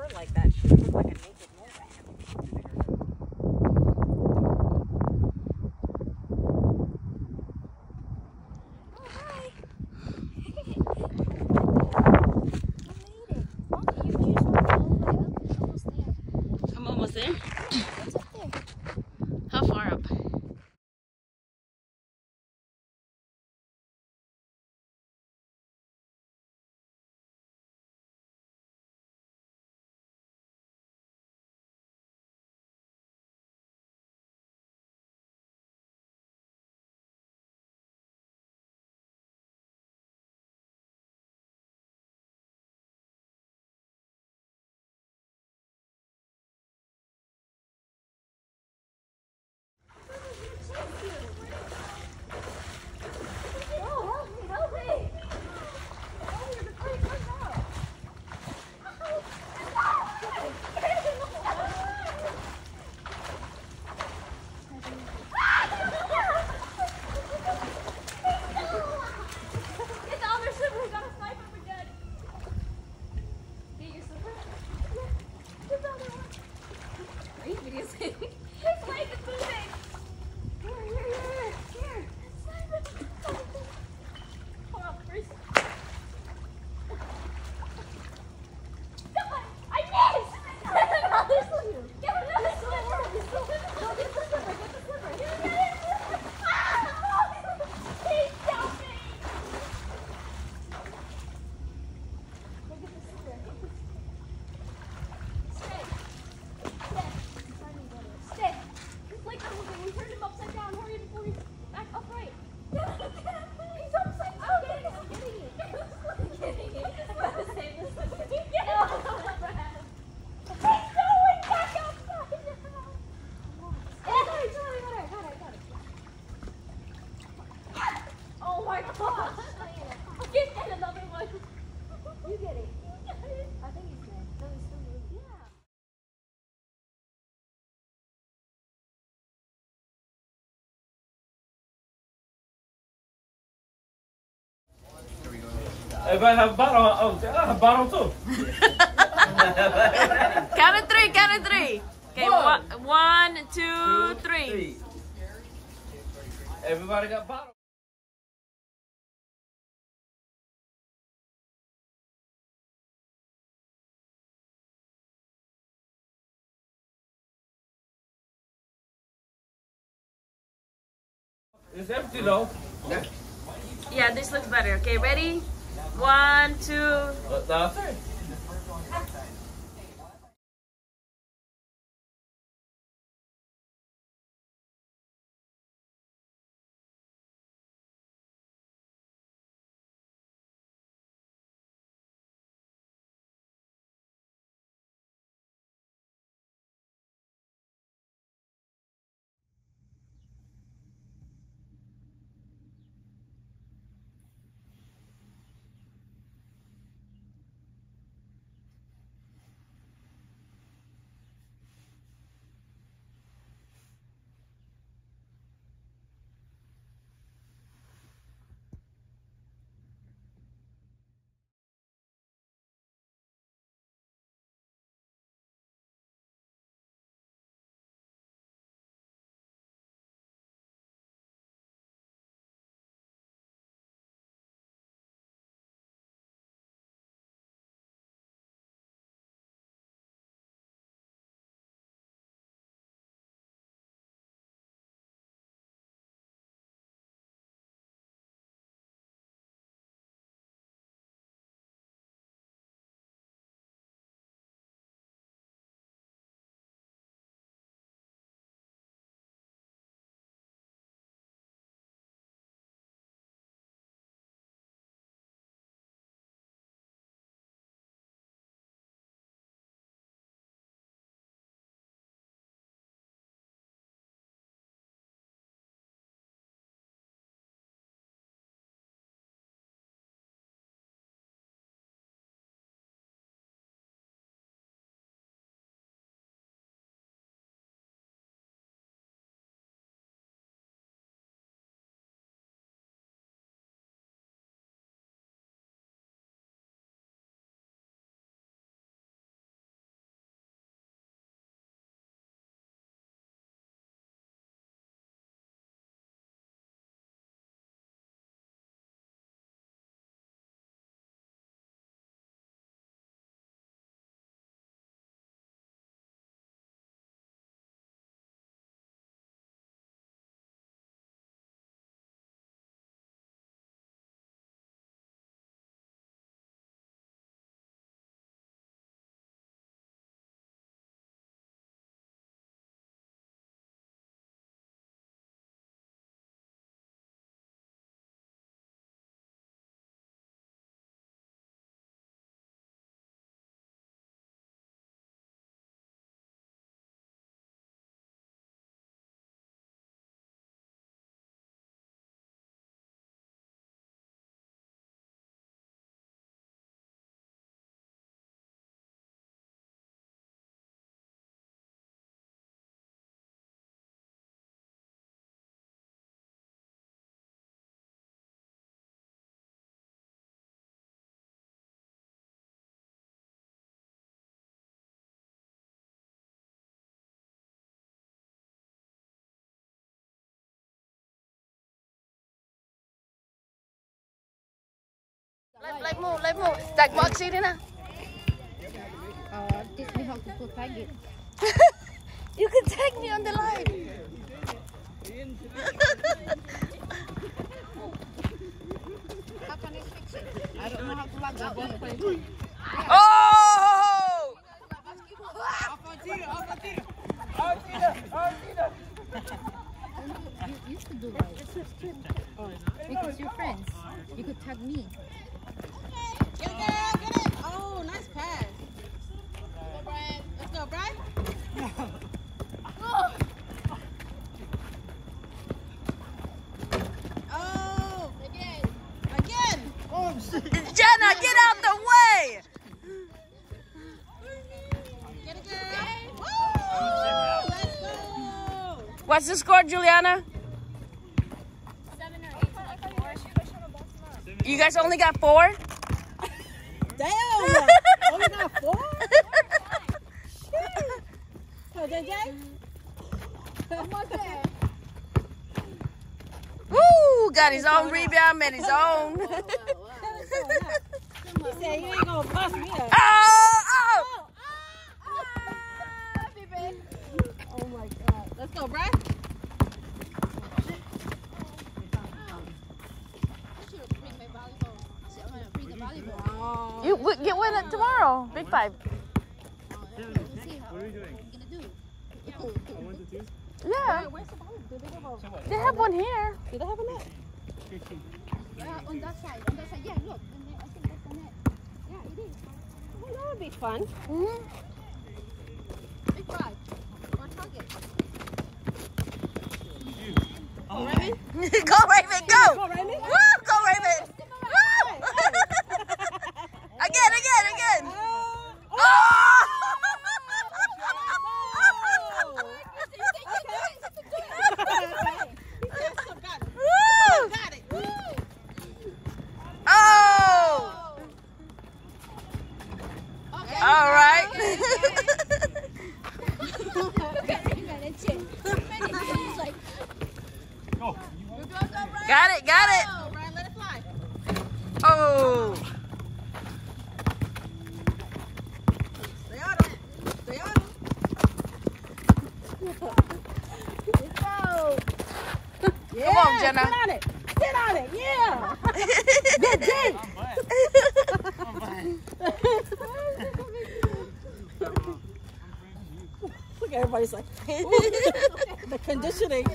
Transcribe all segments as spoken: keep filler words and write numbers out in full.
fur like that. She would look like a naked mole rat. Oh, hi. I'm eating. Mommy, you just walked all the way up. You're almost there. I'm almost there. What's up there? How far up? Everybody have a bottle. Oh, I have a bottle too. Count of three, count of three. Okay, One. one, one two, Two, three. three. Everybody got bottle. It's empty though. Yeah, this looks better. Okay, ready? One, two. Uh, that's it. Like more, like more. Tag mo ang sili na. Uh, teach me how to put tag it. You can tag me on the line. How can I fix it? I don't know how to log out. Oh! You used to do that. Oh, because you're friends. You could tag me. Get it, girl, get it. Oh, nice pass. Go, Brian. Let's go, Brian. Oh, again. Again. Jenna, get out the way! Get it, girl. Woo! Let's go. What's the score, Juliana? Seven or eight. You guys only got four? Damn. Only got four? Oh, J J? Woo! Got his own rebound, made his own. He said you ain't gonna bust me up. Oh! Oh! Oh my God. Let's go, Brian. Oh. You w- get with it tomorrow. Big five. What are you doing? Yeah. Where's the ball? Do they have a... They have one here. Do they have a net? Uh, on that side, on that side. Yeah, look. And then I think that's the net. Yeah, it is. Well, that would be fun. Mm-hmm. Big five. Or target. Oh, Raymond? Go, Raven, go! Go, Raymond. Woo! Go, Raven! Woo! Again, again, again! Oh! Oh! Woo! Got it. Oh! All right. Got it, got it. Oh, Brian, let it fly. Oh. Stay on him. Stay on him. Let's go. Yeah, Come on, Jenna. Sit on it. Sit on it. Yeah. Good dig. Look at everybody's like, the conditioning.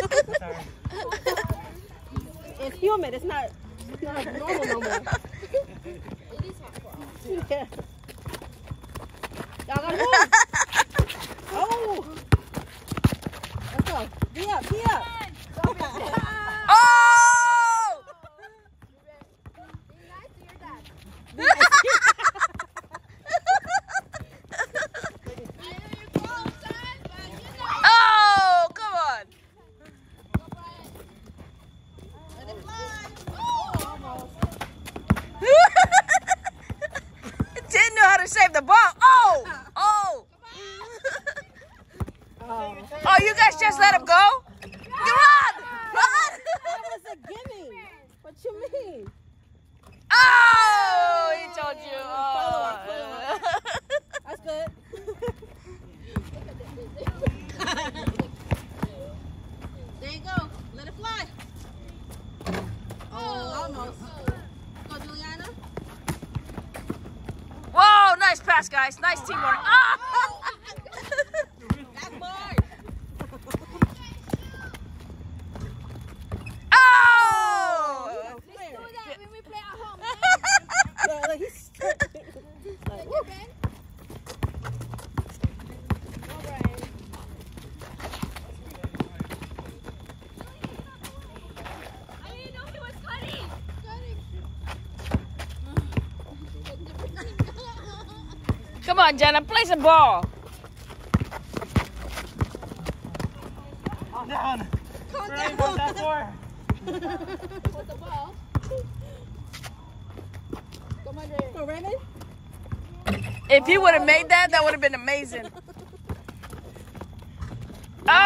It's humid. It's not, it's not normal no more. It is hot for us. Yeah. Y'all gotta move. Oh. Let's go. Be up. Be up. Oh! Be nice to your dad. I know you're grown, son, but you know. Oh, come on. Go, Brian. Let it fly. Oh, almost. Didn't know how to save the ball. Oh! Oh! Oh. Oh, you guys just let him go? You run! Run! That was a gimme. What you mean? Oh! He told you. Follow up, Oh. That's good. There you go. Let it fly. Oh, almost. Go, Juliana. Whoa, nice pass, guys. Nice teamwork. Ah! That's board. Oh! Let's do that when we play at home, man. Look, look, he's like, woo. Ben? I didn't know he was cutting. Come on, Jenna, play some ball. Calm down. Calm Brian, down. what's that for? With the ball. Come on, Ray. Go, Raymond. If he would have made that, that would have been amazing.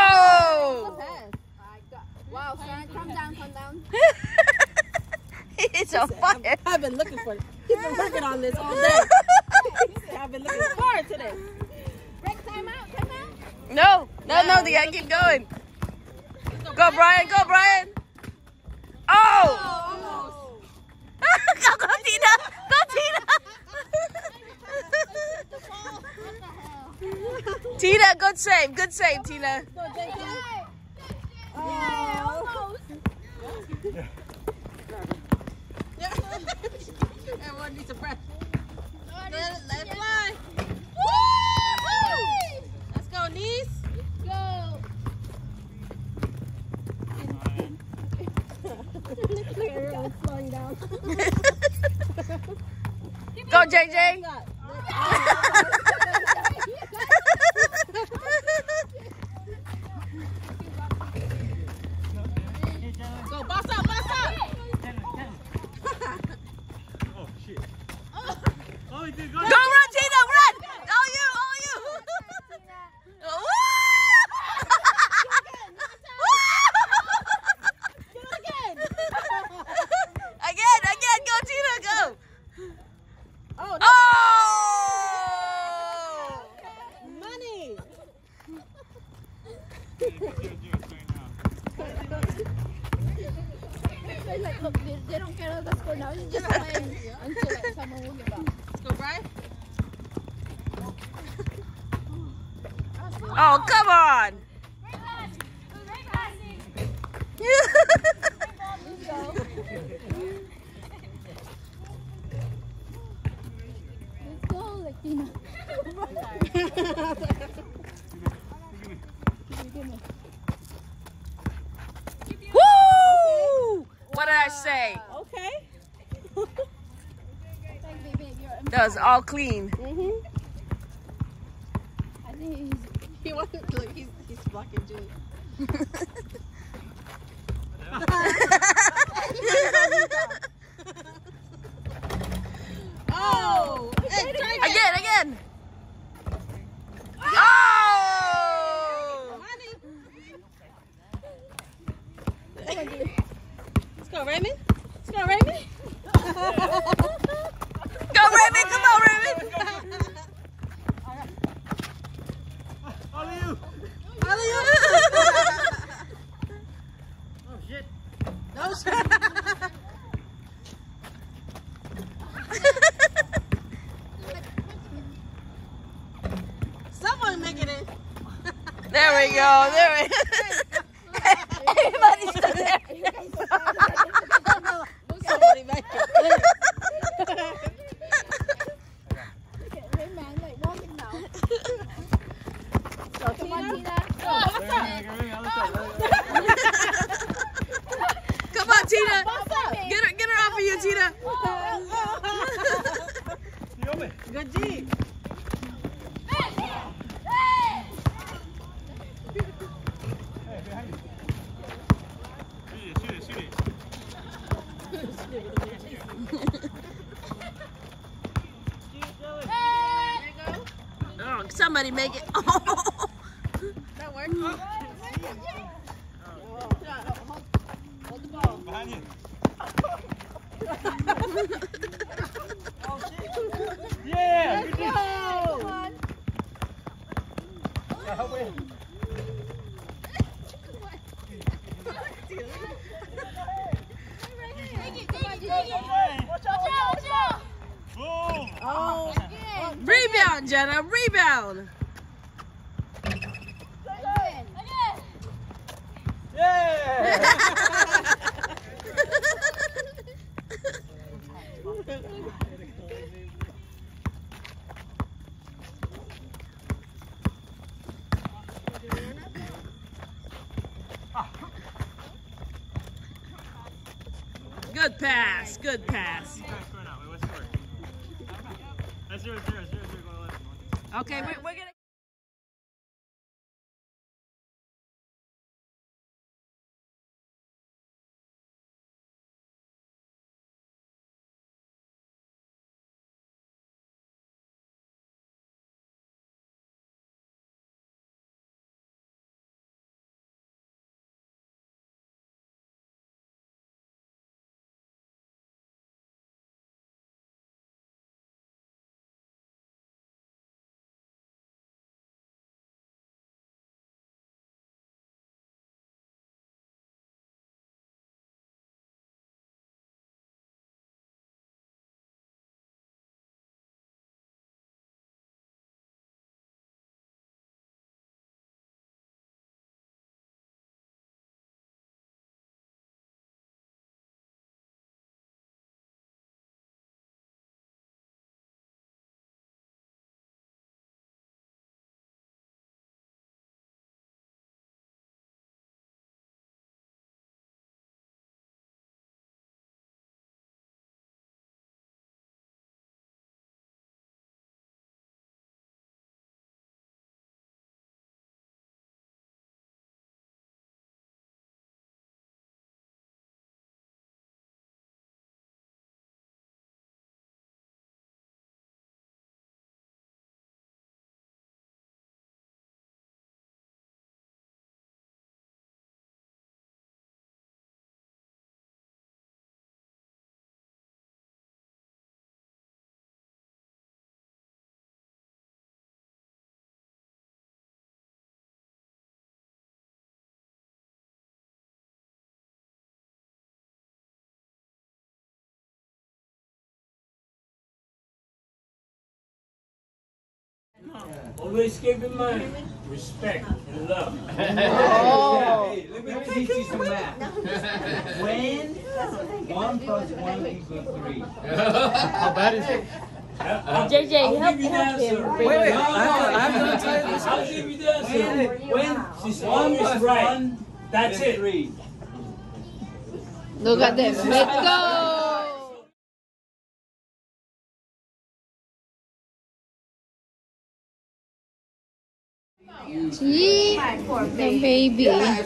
Oh! Wow, son, calm down, calm down. He It's on fire. I've been looking for it. He's been working on this all day. I've been looking forward to this. Break time out, time out. No, no, no, they gotta keep going. Go, Brian, go, Brian. Oh! Go, go, Tina. Go, Tina. Tina, good save, good save, Tina. Go, J J. Yeah, almost. Everyone needs a breath. Let it, let it fly. Woo! Let's go, niece. Go. Look at everyone slowing down. Go, J J. Go, boss up, boss up. Oh, shit. Oh, he did go. Go, run, Tina, run. All you, all you. Woo! Again. Again, again, go, Tina, go. Oh, Oh! money. They like, look, they, they don't care about the score now. It's just playing until like someone will give up. Let's go, Brian. Oh, come on. Let's go. Let's go, like Tina. Woo! What did I say? Okay. Like, baby, you're That was all clean. Mm-hmm. I think he's He wants to look. He's he's blocking Julie. Oh! Hey, try again. Again, again. Oh! Money. Let's go, Raymond. Let's go, Raymond. Go, Raymond. Come on, Raymond. All of you. Alley-oop. Oh, shit. No shit. Someone make it in. There we go. There we go. Everybody's still there. Somebody make it. look at Rayman like walking now. So, Come on, Tina. Tina. Come on, Tina. Boss up. Get her, get her off of you, Tina. Good G. Shoot it, shoot it, shoot it. Oh, somebody make it. Oh. That worked. Hold the ball. Behind you. Yeah, good job. Come on. Uh, wait. Boom. Oh. Rebound, Jenna. Rebound. Yeah. Good pass. Good pass. That's zero, zero, zero, zero, go left. Okay, we're, we're gonna. Always keep in mind respect and love. Oh. Hey, let me teach you some math. When one plus one equals three. How bad is it? J J, I'll help, give you the help answer. him. Wait, wait, No, I have, I have to tell you this. I'll give you the answer. When She's one always plus right. one, That's then it. three. Look at them. Let's go. Gee, the baby. I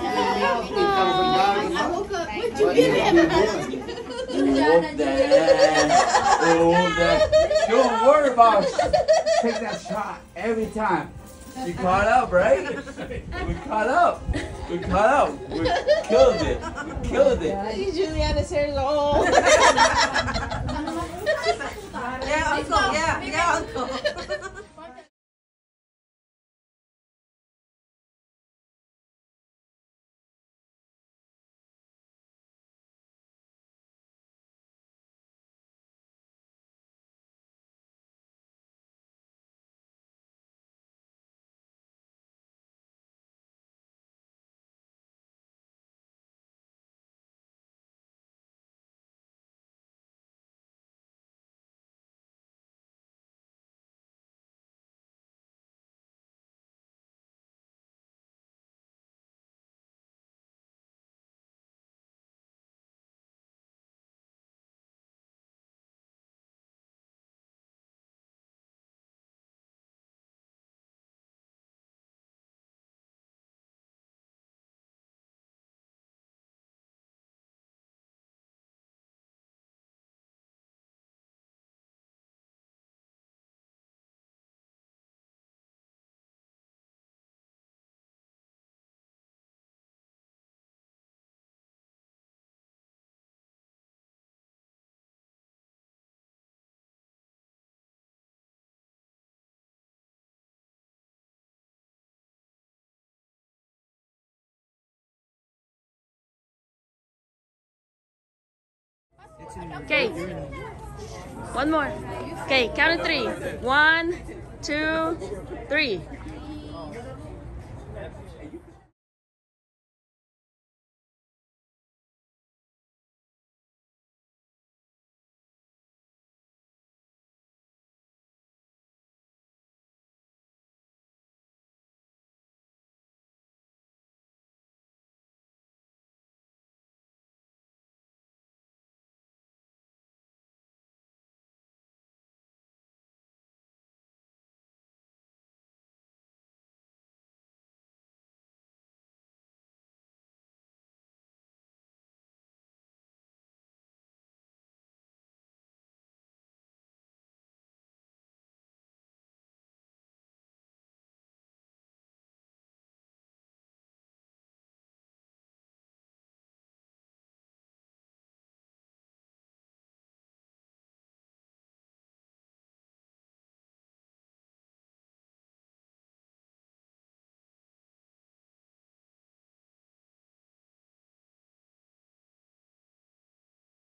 woke up. What you give him? Hold that. Hold that. Don't worry about it. Take that shot every time. You caught up, right? We caught up. We caught up. We killed it. We killed it. Juliana's hair is all. Yeah, uncle. Yeah, yeah, uncle. Okay. One more. Okay, count to three. One, two, three.